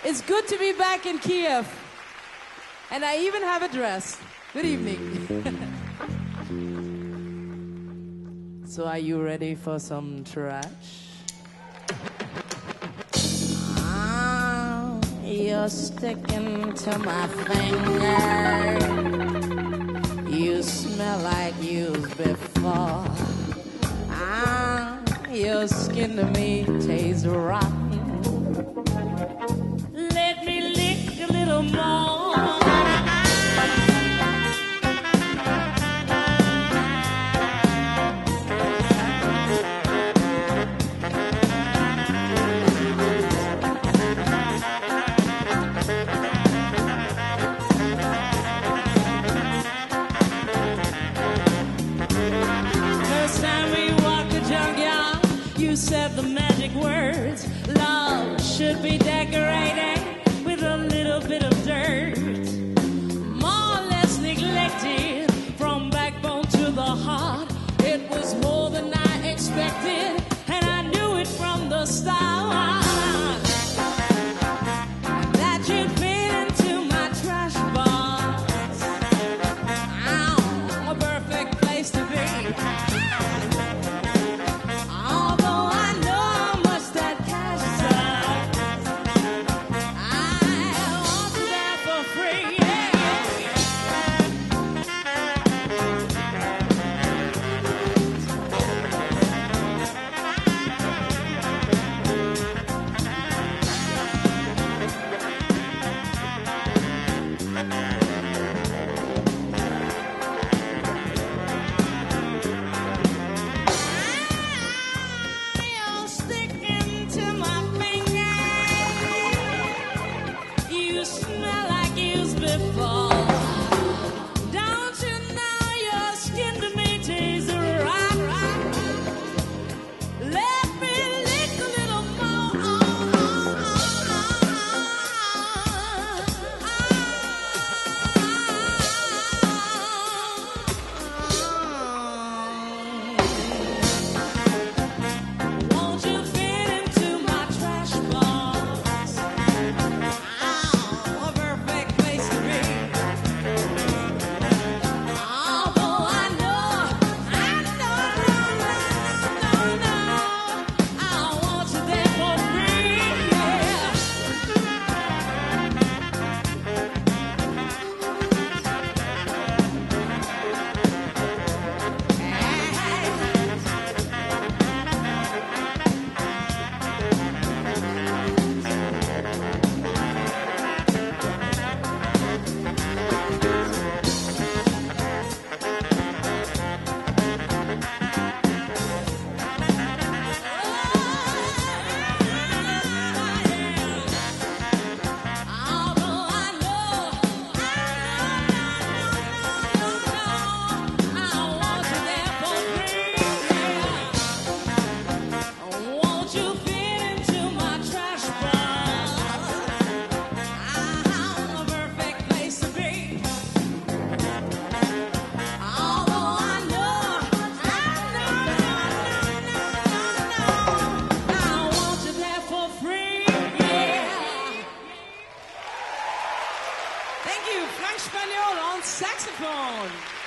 It's good to be back in Kiev. And I even have a dress. Good evening. So are you ready for some trash? You're sticking to my finger. You smell like used before. Your skin to me tastes rotten. Let me lick a little more. You said the magic words, love should be decorated with a little bit of dirt. More or less neglected, from backbone to the heart. It was more than I expected, and I knew it from the start. That you'd fit into my trash box. A perfect place to be. Thank you, Frank Spaniel on saxophone.